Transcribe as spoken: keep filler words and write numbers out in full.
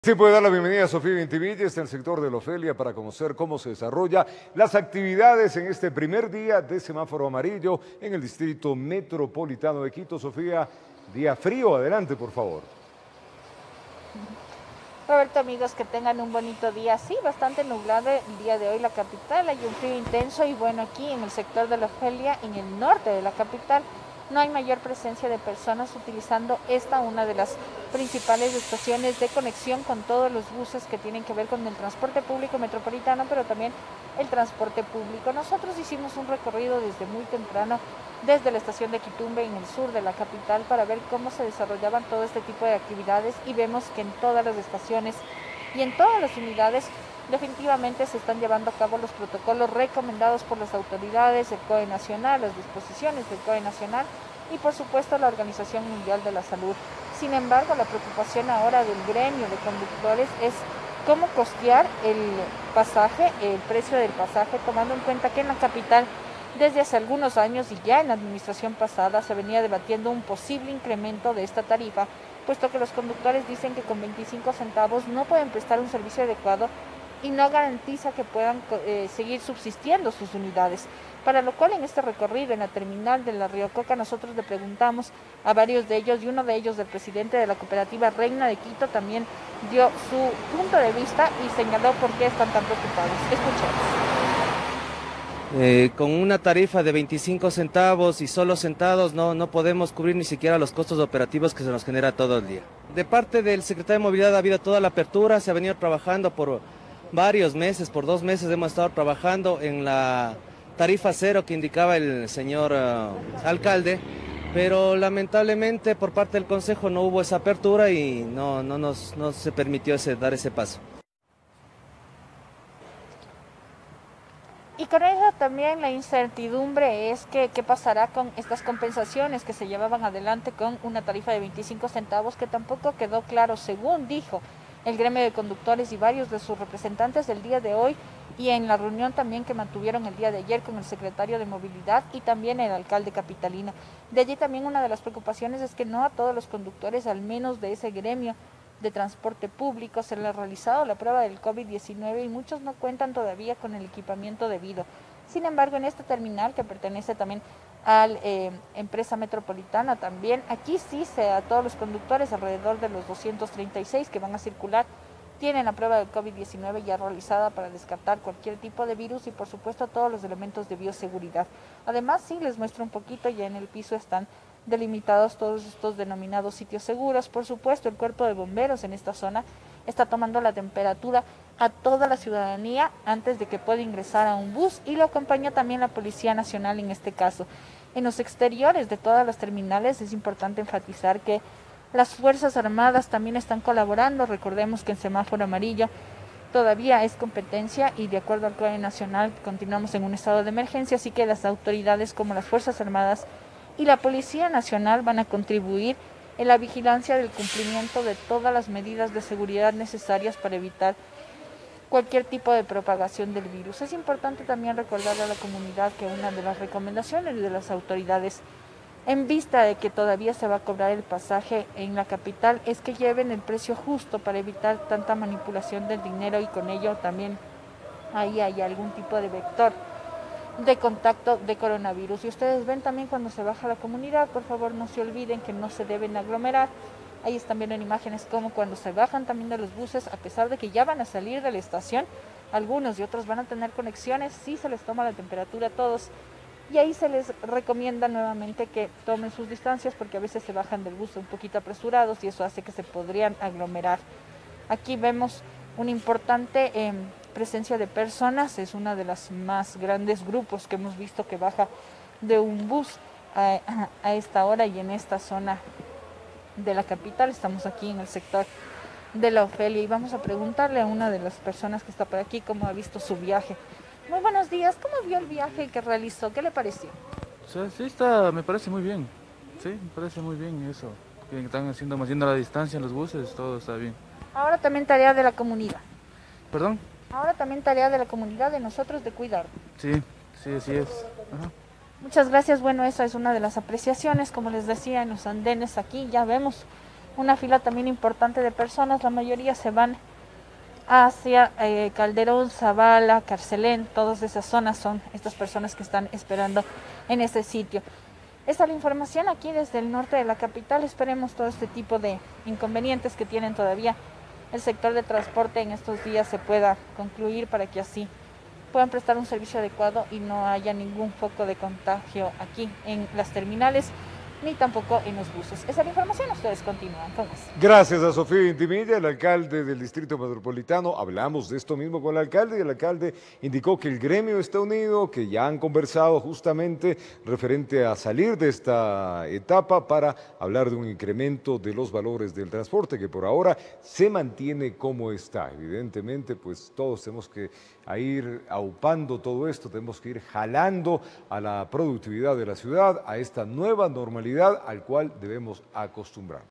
Sí, puede dar la bienvenida a Sofía Vintivilla, está en el sector de la Ofelia para conocer cómo se desarrolla las actividades en este primer día de semáforo amarillo en el distrito metropolitano de Quito. Sofía, día frío, adelante por favor. Roberto, amigos, que tengan un bonito día. Sí, bastante nublado el día de hoy la capital, hay un frío intenso y bueno, aquí en el sector de la Ofelia, en el norte de la capital, no hay mayor presencia de personas utilizando esta, una de las principales estaciones de conexión con todos los buses que tienen que ver con el transporte público metropolitano, pero también el transporte público. Nosotros hicimos un recorrido desde muy temprano, desde la estación de Quitumbe en el sur de la capital, para ver cómo se desarrollaban todo este tipo de actividades y vemos que en todas las estaciones y en todas las unidades definitivamente se están llevando a cabo los protocolos recomendados por las autoridades, el C O E Nacional, las disposiciones del C O E Nacional y por supuesto la Organización Mundial de la Salud. Sin embargo, la preocupación ahora del gremio de conductores es cómo costear el pasaje, el precio del pasaje, tomando en cuenta que en la capital desde hace algunos años y ya en la administración pasada se venía debatiendo un posible incremento de esta tarifa, puesto que los conductores dicen que con veinticinco centavos no pueden prestar un servicio adecuado y no garantiza que puedan eh, seguir subsistiendo sus unidades. Para lo cual en este recorrido en la terminal de la Río Coca nosotros le preguntamos a varios de ellos y uno de ellos, el presidente de la cooperativa Reina de Quito, también dio su punto de vista y señaló por qué están tan preocupados. Escuchemos. Eh, con una tarifa de veinticinco centavos y solo sentados no, no podemos cubrir ni siquiera los costos operativos que se nos genera todo el día. De parte del secretario de Movilidad ha habido toda la apertura, se ha venido trabajando por varios meses, por dos meses hemos estado trabajando en la tarifa cero que indicaba el señor uh, alcalde, pero lamentablemente por parte del Consejo no hubo esa apertura y no, no, nos, no se permitió ese, dar ese paso. Y con eso también la incertidumbre es que qué pasará con estas compensaciones que se llevaban adelante con una tarifa de veinticinco centavos que tampoco quedó claro, según dijo el gremio de conductores y varios de sus representantes el día de hoy y en la reunión también que mantuvieron el día de ayer con el secretario de Movilidad y también el alcalde capitalino. De allí también una de las preocupaciones es que no a todos los conductores, al menos de ese gremio de transporte público, se les ha realizado la prueba del COVID diecinueve y muchos no cuentan todavía con el equipamiento debido. Sin embargo, en esta terminal que pertenece también a la eh, empresa metropolitana también, aquí sí se a todos los conductores, alrededor de los doscientos treinta y seis que van a circular, tienen la prueba del COVID diecinueve ya realizada para descartar cualquier tipo de virus y por supuesto todos los elementos de bioseguridad. Además, sí les muestro un poquito, ya en el piso están delimitados todos estos denominados sitios seguros. Por supuesto, el cuerpo de bomberos en esta zona está tomando la temperatura a toda la ciudadanía antes de que pueda ingresar a un bus y lo acompaña también la Policía Nacional en este caso. En los exteriores de todas las terminales es importante enfatizar que las Fuerzas Armadas también están colaborando. Recordemos que en semáforo amarillo todavía es competencia y de acuerdo al C O E Nacional continuamos en un estado de emergencia, así que las autoridades como las Fuerzas Armadas y la Policía Nacional van a contribuir en la vigilancia del cumplimiento de todas las medidas de seguridad necesarias para evitar cualquier tipo de propagación del virus. Es importante también recordarle a la comunidad que una de las recomendaciones de las autoridades, en vista de que todavía se va a cobrar el pasaje en la capital, es que lleven el precio justo para evitar tanta manipulación del dinero y con ello también ahí hay algún tipo de vector de contacto de coronavirus. Y ustedes ven también cuando se baja la comunidad, por favor no se olviden que no se deben aglomerar. Ahí están viendo en imágenes como cuando se bajan también de los buses, a pesar de que ya van a salir de la estación, algunos y otros van a tener conexiones, sí se les toma la temperatura a todos y ahí se les recomienda nuevamente que tomen sus distancias porque a veces se bajan del bus un poquito apresurados y eso hace que se podrían aglomerar. Aquí vemos un importante eh, presencia de personas, es una de las más grandes grupos que hemos visto que baja de un bus a, a esta hora y en esta zona de la capital. Estamos aquí en el sector de la Ofelia y vamos a preguntarle a una de las personas que está por aquí cómo ha visto su viaje. Muy buenos días, ¿cómo vio el viaje que realizó? ¿Qué le pareció? O sea, sí está, me parece muy bien, sí, me parece muy bien eso, que están haciendo más yendo a la distancia en los buses, todo está bien. Ahora también tarea de la comunidad. ¿Perdón? Ahora también tarea de la comunidad de nosotros de cuidar. Sí, sí, así es. Ajá. Muchas gracias. Bueno, esa es una de las apreciaciones, como les decía, en los andenes aquí ya vemos una fila también importante de personas, la mayoría se van hacia eh, Calderón, Zavala, Carcelén, todas esas zonas son estas personas que están esperando en ese sitio. Esta es la información aquí desde el norte de la capital. Esperemos todo este tipo de inconvenientes que tienen todavía el sector de transporte en estos días se pueda concluir para que así puedan prestar un servicio adecuado y no haya ningún foco de contagio aquí en las terminales ni tampoco en los buses. Esa es la información, ustedes continúan con eso. Gracias a Sofía Intimilla, el alcalde del Distrito Metropolitano. Hablamos de esto mismo con el alcalde y el alcalde indicó que el gremio está unido, que ya han conversado justamente referente a salir de esta etapa para hablar de un incremento de los valores del transporte que por ahora se mantiene como está. Evidentemente, pues todos tenemos que ir aupando todo esto, tenemos que ir jalando a la productividad de la ciudad, a esta nueva normalidad al cual debemos acostumbrar.